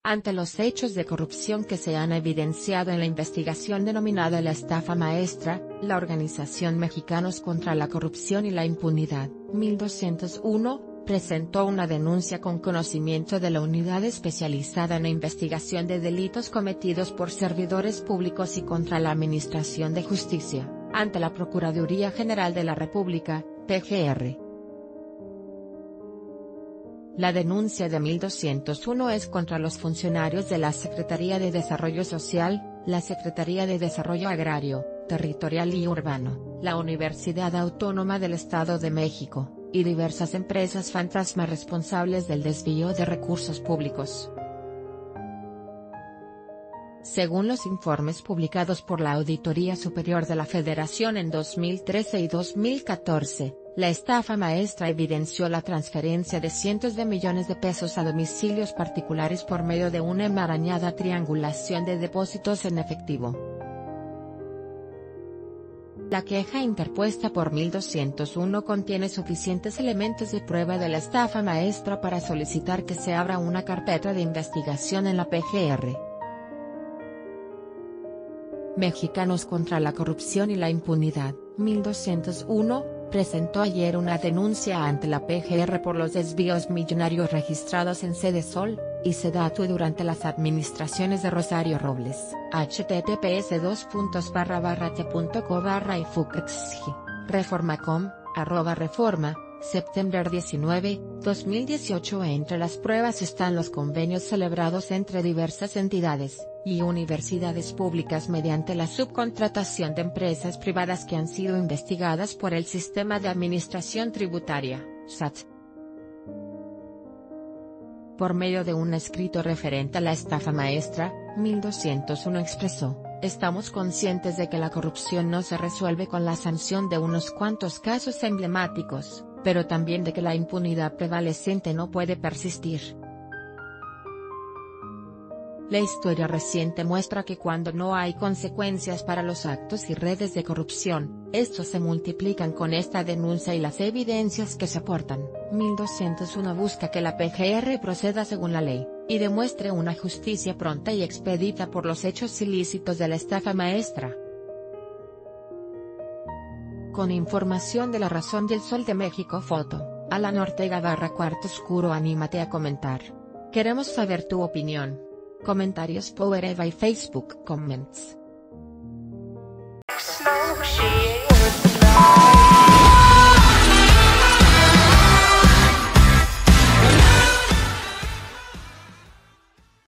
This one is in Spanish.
Ante los hechos de corrupción que se han evidenciado en la investigación denominada la estafa maestra, la organización Mexicanos contra la Corrupción y la Impunidad, 1201, presentó una denuncia con conocimiento de la Unidad Especializada en Investigación de Delitos Cometidos por Servidores Públicos y contra la Administración de Justicia, ante la Procuraduría General de la República, PGR. La denuncia de 1201 es contra los funcionarios de la Secretaría de Desarrollo Social, la Secretaría de Desarrollo Agrario, Territorial y Urbano, la Universidad Autónoma del Estado de México, y diversas empresas fantasma responsables del desvío de recursos públicos. Según los informes publicados por la Auditoría Superior de la Federación en 2013 y 2014, la estafa maestra evidenció la transferencia de cientos de millones de pesos a domicilios particulares por medio de una enmarañada triangulación de depósitos en efectivo. La queja interpuesta por 1201 contiene suficientes elementos de prueba de la estafa maestra para solicitar que se abra una carpeta de investigación en la PGR. Mexicanos contra la Corrupción y la Impunidad, 1201, presentó ayer una denuncia ante la PGR por los desvíos millonarios registrados en Sede Sol y Sedatu durante las administraciones de Rosario Robles. https://t.co/ifucxgi, reforma.com, @reforma, septiembre 19, 2018. Entre las pruebas están los convenios celebrados entre diversas entidades y universidades públicas mediante la subcontratación de empresas privadas que han sido investigadas por el Sistema de Administración Tributaria, SAT. Por medio de un escrito referente a la estafa maestra, 1201 expresó: "Estamos conscientes de que la corrupción no se resuelve con la sanción de unos cuantos casos emblemáticos, pero también de que la impunidad prevalecente no puede persistir. La historia reciente muestra que cuando no hay consecuencias para los actos y redes de corrupción, estos se multiplican con esta denuncia y las evidencias que se aportan. 1201 busca que la PGR proceda según la ley, y demuestre una justicia pronta y expedita por los hechos ilícitos de la estafa maestra". Con información de La Razón y El Sol de México. Foto, Alan Ortega /Cuarto Oscuro. Anímate a comentar. Queremos saber tu opinión. Comentarios Power Eva y Facebook Comments.